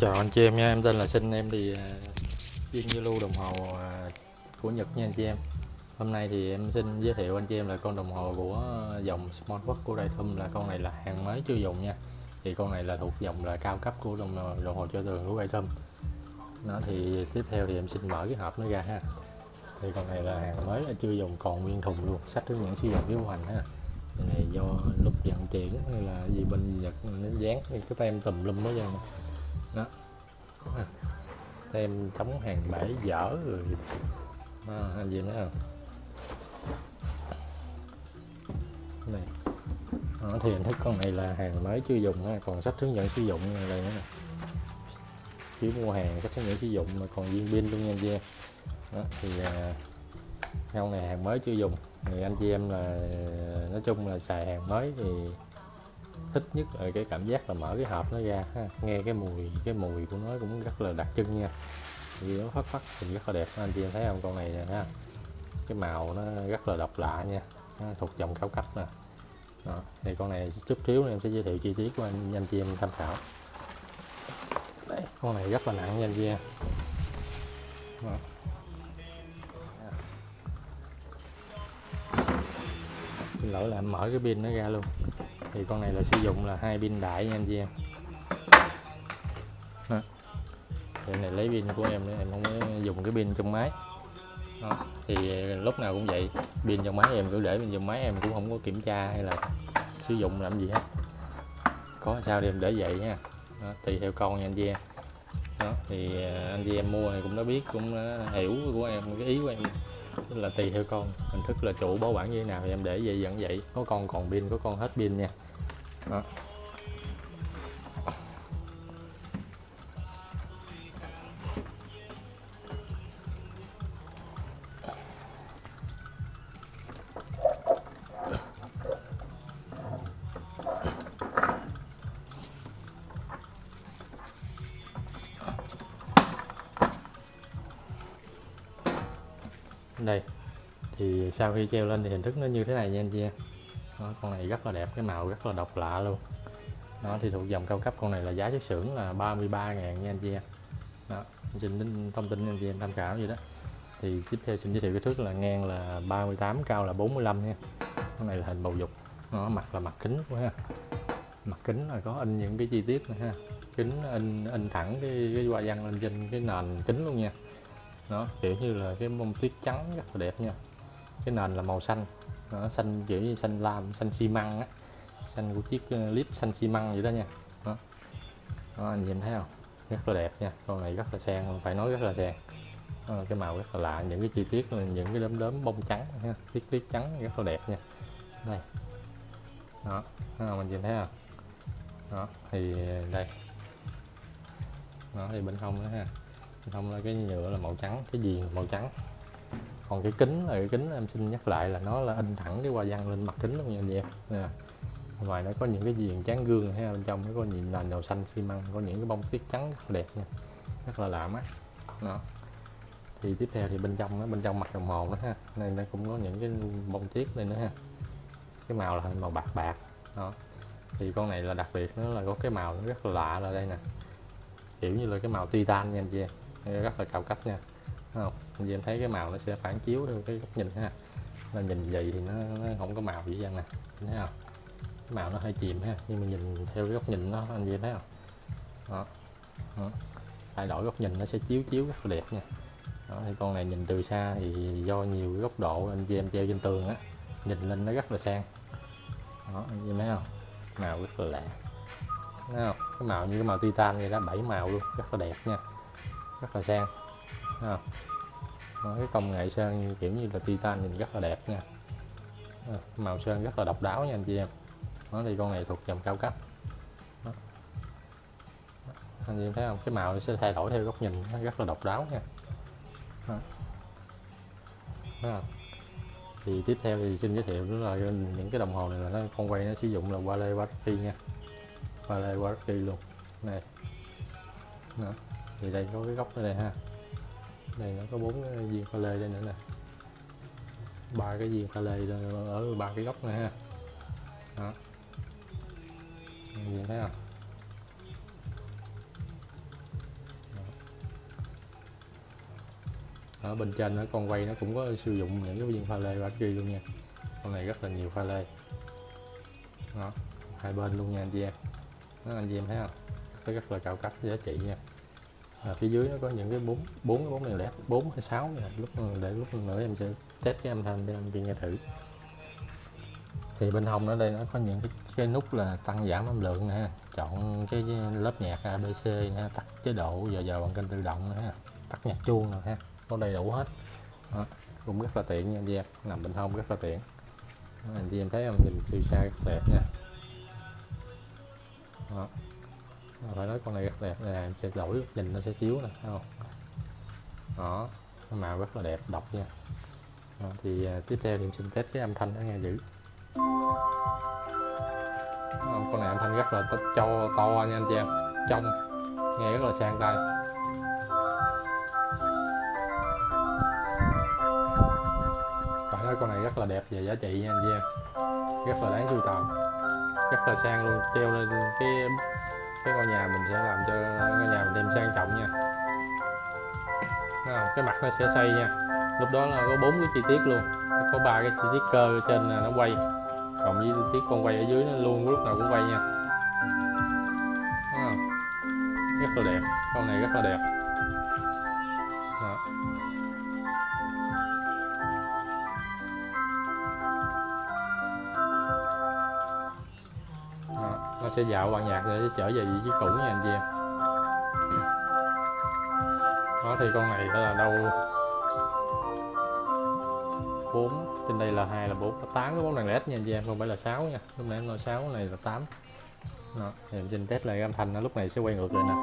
Chào anh chị em nha, em tên là Sinh, em thì chuyên giao lưu đồng hồ của Nhật nha anh chị em. Hôm nay thì em xin giới thiệu anh chị em là con đồng hồ của dòng Smartwatch của Datum, là con này là hàng mới chưa dùng nha. Thì con này là thuộc dòng là cao cấp của đồng hồ treo tường của Datum. Nó thì tiếp theo thì em xin mở cái hộp nó ra ha. Thì con này là hàng mới là chưa dùng, còn nguyên thùng luôn, sách hướng dẫn sử dụng với hành ha. Cái này do lúc vận chuyển hay là gì bên Nhật nó dán cái tem tùm lum hết trơn. Đó, tem chống hàng bể dở rồi anh gì nữa không này. Thì hình thức con này là hàng mới chưa dùng ha, còn sách hướng dẫn sử dụng này đây nữa nè, phiếu mua hàng, sách hướng dẫn sử dụng mà còn viên pin luôn nha anh chị em. Đó, thì con này hàng mới chưa dùng thì anh chị em là nói chung là xài hàng mới thì thích nhất là cái cảm giác là mở cái hộp nó ra ha, nghe cái mùi của nó cũng rất là đặc trưng nha, vì nó phất thì rất là đẹp. Anh chị em thấy không, con này nè ha, cái màu nó rất là độc lạ nha, nó thuộc dòng cao cấp nè. Đó, thì con này chút xíu em sẽ giới thiệu chi tiết của anh chị em tham khảo. Đấy, con này rất là nặng nha anh chị em. Đó. Xin lỗi là em mở cái pin nó ra luôn. Thì con này là sử dụng là 2 pin đại nha anh chị em. Đó. Thì này lấy pin của em để em không có dùng cái pin trong máy. Đó. Thì lúc nào cũng vậy, pin trong máy em cứ để pin trong máy, em cũng không có kiểm tra hay là sử dụng làm gì hết, có sao thì em để vậy nha. Đó, tùy theo con nha anh chị em. Đó, thì anh chị em mua này cũng đã biết, cũng đã hiểu của em, cái ý của em tức là tùy theo con, hình thức là chủ bảo bản như thế nào thì em để vậy vẫn vậy, có con còn pin, có con hết pin nha. Đó. Đây thì sau khi treo lên thì hình thức nó như thế này nha anh chị em. Đó, con này rất là đẹp, cái màu rất là độc lạ luôn. Đó, thì thuộc dòng cao cấp, con này là giá xuất xưởng là 33.000 nha anh chị em. Đó, xin thông tin anh chị em tham khảo vậy đó. Thì tiếp theo xin giới thiệu kích thước là ngang là 38, cao là 45 nha. Con này là hình bầu dục, nó mặt là mặt kính của ha, mặt kính là có in những cái chi tiết này ha, kính in thẳng cái hoa văn lên trên cái nền kính luôn nha. Đó, kiểu như là cái bông tuyết trắng rất là đẹp nha, cái nền là màu xanh. Đó, xanh kiểu như xanh lam, xanh xi măng á, xanh của chiếc led xanh xi măng vậy đó nha. Đó. Đó, anh nhìn thấy không, rất là đẹp nha, con này rất là sang, phải nói rất là sang. Cái màu rất là lạ, những cái chi tiết là những cái đốm bông trắng ha, tiết trắng rất là đẹp nha. Đây. Đó, mình nhìn thấy không. Đó, thì đây. Đó, thì bên hông đó ha, bên hông là cái nhựa là màu trắng, cái viền màu trắng. Còn cái kính là cái kính em xin nhắc lại là nó là in thẳng cái hoa văn lên mặt kính luôn nha anh chị em. Nè, ngoài nó có những cái viền tráng gương ha, bên trong nó có nhìn nền màu xanh xi măng, có những cái bông tuyết trắng rất là đẹp nha, rất là lạ mắt. Đó. Thì tiếp theo thì bên trong mặt đồng hồ đó ha, này nó cũng có những cái bông tuyết đây nữa ha, cái màu là màu bạc bạc. Đó, thì con này là đặc biệt nó là có cái màu nó rất là lạ là đây nè, kiểu như là cái màu titan nha anh chị em, rất là cao cấp nha. Không, anh chị em thấy cái màu nó sẽ phản chiếu theo cái góc nhìn ha, là nhìn vậy thì nó không có màu gì vậy nè, thấy không, cái màu nó hơi chìm ha, nhưng mà nhìn theo cái góc nhìn nó, anh chị em thấy không. Đó. Đó. Thay đổi góc nhìn nó sẽ chiếu rất là đẹp nha. Đó, thì con này nhìn từ xa thì do nhiều góc độ anh chị em treo trên tường á, nhìn lên nó rất là sang. Đó, anh chị em thấy không, màu rất là lạ. Thấy không, cái màu như cái màu titan vậy đó, 7 màu luôn, rất là đẹp nha, rất là sang. Thấy không? Đó, cái công nghệ sơn kiểu như là titan nhìn rất là đẹp nha. Màu sơn rất là độc đáo nha anh chị em. Đó, thì con này thuộc dòng cao cấp. Đó. Anh chị em thấy không, cái màu sẽ thay đổi theo góc nhìn, nó rất là độc đáo nha. Đó. Đó. Thì tiếp theo thì xin giới thiệu đó là những cái đồng hồ này là nó con quay nó sử dụng là Wale Warranty nha, Wale Warranty luôn này. Đó. Thì đây có cái góc ở đây ha, đây nó có 4 viên pha lê đây nữa nè, 3 cái viên pha lê ở 3 cái góc này ha. Đó, nhìn thấy không. Ở bên trên nó con quay nó cũng có sử dụng những cái viên pha lê bát ghi luôn nha. Con này rất là nhiều pha lê đó, hai bên luôn nha anh chị em. Đó, anh chị em thấy không, rất là cao cấp, giá trị nha. Phía dưới nó có những cái bốn cái bóng đèn led 4 hay 6 nha. Lúc nữa em sẽ test cái âm thanh để anh chị nghe thử. Thì bên hông ở đây nó có những cái nút là tăng giảm âm lượng nè, chọn cái lớp nhạc ABC nè, tắt chế độ giờ bằng kênh tự động nè, tắt nhạc chuông nè ha, có đầy đủ hết đó. Cũng rất là tiện nha anh chị em, nằm bên hông rất là tiện đó, anh chị em thấy không, nhìn từ xa rất đẹp nha đó. Phải nói con này rất đẹp, là em sẽ đổi nhìn nó sẽ chiếu nè, thấy không đó, cái màu rất là đẹp, độc nha đó. Thì tiếp theo thì em xin test cái âm thanh nó nghe dữ. Con này âm thanh rất là to nha anh chị em, trong nghe rất là sang tai. Phải nói con này rất là đẹp về giá trị nha anh chị em, rất là đáng sưu tầm, rất là sang luôn, treo lên cái ngôi nhà mình sẽ làm cho ngôi nhà mình thêm sang trọng nha. Cái mặt nó sẽ xoay nha, lúc đó là có 4 cái chi tiết luôn, có 3 cái chi tiết cơ ở trên là nó quay, còn với chi tiết con quay ở dưới nó luôn lúc nào cũng quay nha. Rất là đẹp, con này rất là đẹp đó. Đó, nó sẽ dạo bản nhạc để trở về vị trí cũ nha anh chị em. Đó thì con này là đâu 4, trên đây là 2 là 4, 8 cái bóng đèn led nha anh chị em, không phải là 6 nha, lúc nãy em nói 6, này là 8 đó. Thì em xin test lại cái âm thanh, nó lúc này sẽ quay ngược lại nè.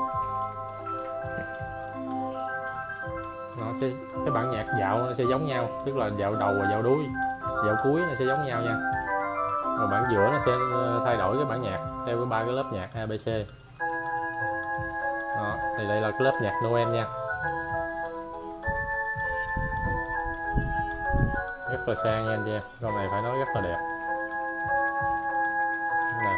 Nó sẽ, cái bản nhạc dạo nó sẽ giống nhau, tức là dạo đầu và dạo đuôi, dạo cuối nó sẽ giống nhau nha, rồi bản giữa nó sẽ thay đổi cái bản nhạc theo cái 3 cái lớp nhạc ABC đó. Thì đây là cái lớp nhạc Noel nha, rất là sang nha anh chị em, con này phải nói rất là đẹp nè.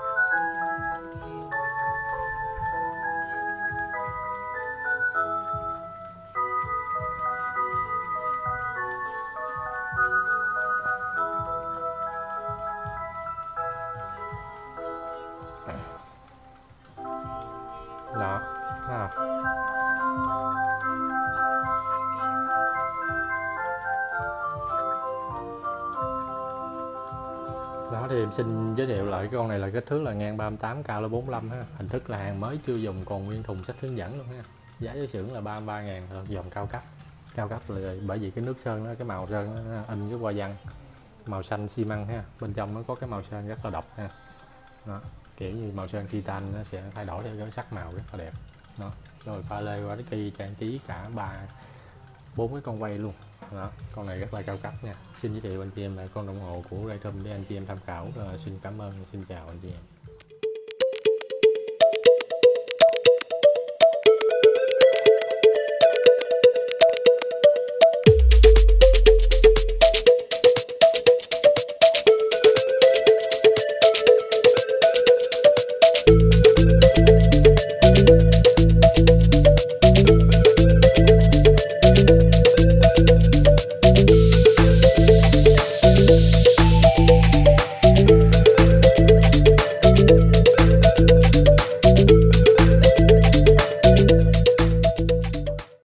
Đó đó thì em xin giới thiệu lại cái con này là kích thước là ngang 38, cao là 45 ha, hình thức là hàng mới chưa dùng, còn nguyên thùng sách hướng dẫn luôn ha. Giá với xưởng là 33.000, dòng cao cấp là bởi vì cái nước sơn nó, cái màu sơn nó in cái hoa văn màu xanh xi măng ha, bên trong nó có cái màu sơn rất là độc ha đó. Kiểu như màu sơn titan nó sẽ thay đổi theo cái sắc màu rất là đẹp đó. Rồi pha lê qua cái trang trí cả 4 cái con quay luôn đó. Con này rất là cao cấp nha. Xin giới thiệu anh chị em là con đồng hồ của Raycom để anh chị em tham khảo. Xin cảm ơn, xin chào anh chị em.